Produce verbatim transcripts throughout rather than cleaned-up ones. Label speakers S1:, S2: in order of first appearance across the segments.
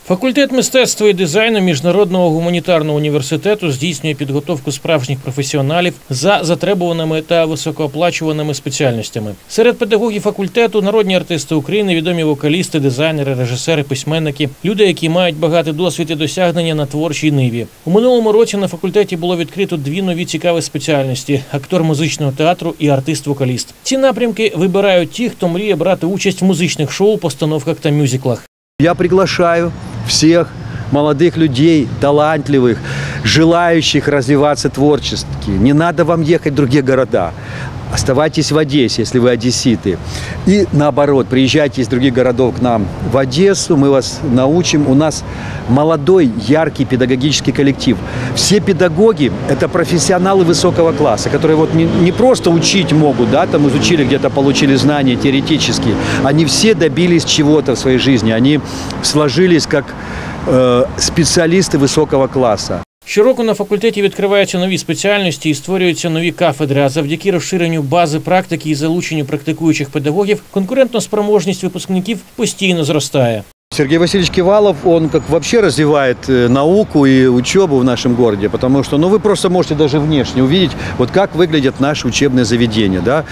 S1: Факультет мистецтва і дизайну Міжнародного гуманітарного університету здійснює підготовку справжніх професіоналів за затребуваними та високооплачуваними спеціальностями. Серед педагогів факультету – народні артисти України, відомі вокалісти, дизайнери, режисери, письменники, люди, які мають багатий досвід і досягнення на творчій ниві. У минулому році на факультеті було відкрито дві нові цікаві спеціальності – актор музичного театру і артист-вокаліст. Ці напрямки вибирають ті, хто мріє брати участь в музичних шоу, постановках та мюзиклах.
S2: Я приглашаю всех молодых людей, талантливых, желающих развиваться творчески. Не надо вам ехать в другие города. Оставайтесь в Одессе, если вы одесситы. И наоборот, приезжайте из других городов к нам в Одессу, мы вас научим. У нас молодой, яркий педагогический коллектив. Все педагоги – это профессионалы высокого класса, которые вот не, не просто учить могут, да, там изучили где-то, получили знания теоретические. Они все добились чего-то в своей жизни. Они сложились как э, специалисты высокого класса.
S1: Щороку на факультеті відкриваються нові спеціальності і створюються нові кафедри, а завдяки розширенню бази практики і залученню практикуючих педагогів конкурентоспроможність випускників постійно зростає.
S2: Сергей Васильевич Кивалов, он как вообще развивает науку и учебу в нашем городе, потому что, ну, вы просто можете даже внешне увидеть, вот как выглядят наши учебные заведения, да.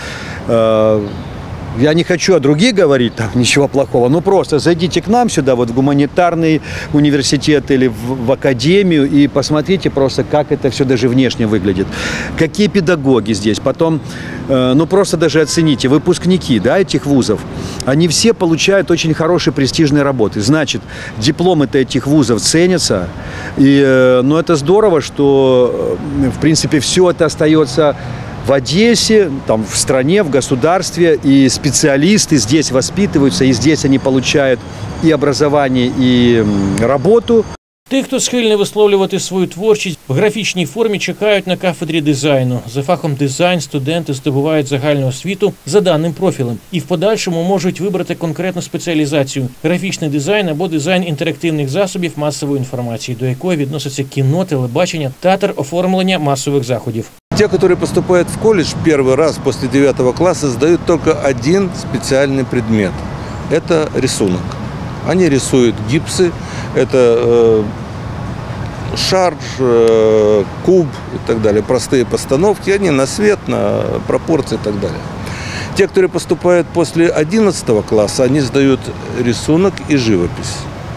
S2: Я не хочу о других говорить, там ничего плохого, но просто зайдите к нам сюда, вот в гуманитарный университет или в, в академию, и посмотрите просто, как это все даже внешне выглядит. Какие педагоги здесь, потом, э, ну просто даже оцените, выпускники, да, этих вузов, они все получают очень хорошие престижные работы. Значит, дипломы-то этих вузов ценятся, и, э, ну это здорово, что, э, в принципе, все это остается в Одессе, там, в стране, в государстве, и специалисты здесь воспитываются, и здесь они получают и образование, и работу.
S1: Тих, хто схильний висловлювати свою творчість в графічній формі, чекають на кафедрі дизайну. За фахом дизайн студенти здобувають загальну освіту за даним профілем і в подальшому можуть вибрати конкретну спеціалізацію – графічний дизайн або дизайн інтерактивних засобів масової інформації, до якої відноситься кіно, телебачення, театр, оформлення масових заходів.
S3: Те, которые поступают в колледж первый раз после девятого класса, сдают только один специальный предмет. Это рисунок. Они рисуют гипсы, это э, шар, э, куб и так далее. Простые постановки, они на свет, на пропорции и так далее. Те, которые поступают после одиннадцатого класса, они сдают рисунок и живопись.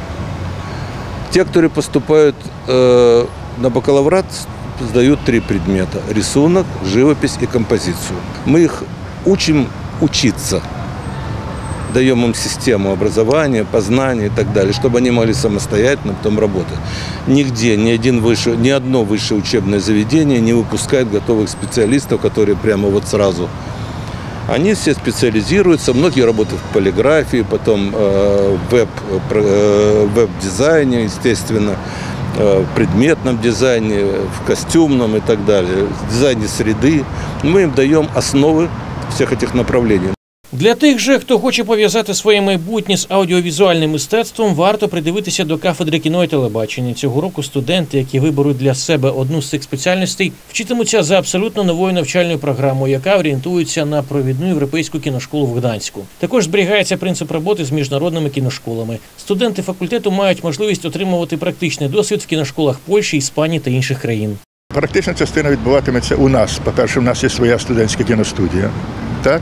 S3: Те, которые поступают э, на бакалаврат, сдают три предмета – рисунок, живопись и композицию. Мы их учим учиться, даем им систему образования, познания и так далее, чтобы они могли самостоятельно потом работать. Нигде, ни, один высшее, ни одно высшее учебное заведение не выпускает готовых специалистов, которые прямо вот сразу. Они все специализируются, многие работают в полиграфии, потом э, веб, э, веб-дизайне, естественно, в предметном дизайне, в костюмном и так далее, в дизайне среды. Мы им даем основы всех этих направлений.
S1: Для тих же, хто хоче пов'язати своє майбутнє з аудіовізуальним мистецтвом, варто придивитися до кафедри кіно і телебачення. Цього року студенти, які виберуть для себе одну з цих спеціальностей, вчитимуться за абсолютно новою навчальною програмою, яка орієнтується на провідну європейську кіношколу в Гданську. Також зберігається принцип роботи з міжнародними кіношколами. Студенти факультету мають можливість отримувати практичний досвід в кіношколах Польщі, Іспанії та інших країн.
S4: Практична частина відбуватиметься у нас. По-перше, у нас є своя студентська кіностудія. Так?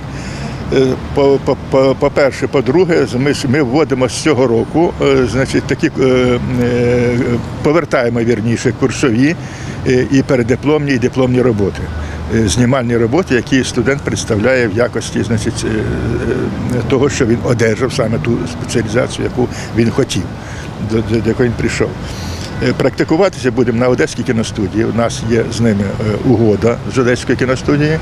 S4: По-перше, по-друге, ми, ми вводимо з цього року, значить, такі, повертаємо, вірніше, курсові і переддипломні, і дипломні роботи. Знімальні роботи, які студент представляє в якості, значить, того, що він одержав саме ту спеціалізацію, яку він хотів, до, до якої він прийшов. Практикуватися будемо на Одеській кіностудії. У нас є з ними угода з Одеської кіностудії.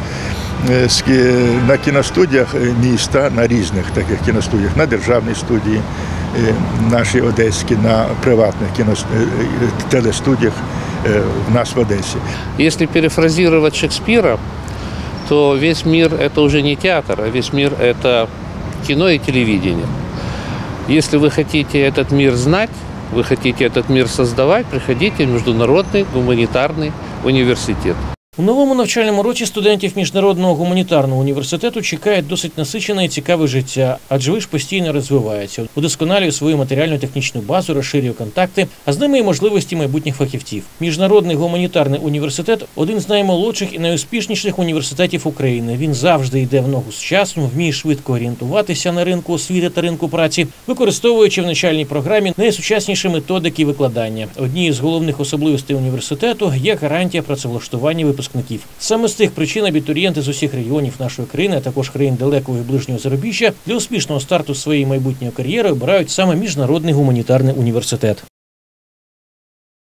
S4: На кіностудіях міста, на різних таких кіностудіях, на державній студії, нашій одеській, на приватних телестудіях в нас в Одесі.
S5: Если перефразировать Шекспира, то весь мир – это уже не театр, а весь мир – это кино и телевидение. Если вы хотите этот мир знать, вы хотите этот мир создавать, приходите в Международный гуманитарный университет.
S1: У новому навчальному році студентів Міжнародного гуманітарного університету чекає досить насичене і цікаве життя, адже виш постійно розвивається, удосконалює свою матеріально-технічну базу, розширює контакти, а з ними і можливості майбутніх фахівців. Міжнародний гуманітарний університет – один з наймолодших і найуспішніших університетів України. Він завжди йде в ногу з часом, вміє швидко орієнтуватися на ринку освіти та ринку праці, використовуючи в навчальній програмі найсучасніші методики викладання. Однією з головних особливостей університету є гарантія працевлаштування випускників. Саме з цих причин абітурієнти з усіх регіонів нашої країни, а також країн далекого і ближнього зарубіжжя, для успішного старту своєї майбутньої кар'єри обирають саме Міжнародний гуманітарний університет.